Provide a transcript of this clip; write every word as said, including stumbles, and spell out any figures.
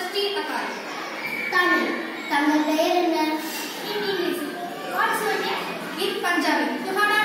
ஷஷ்டி அகால். தமிழ். தங்கள் பெயர் என்ன? In English. What's your name? In Punjabi. तुम्हारा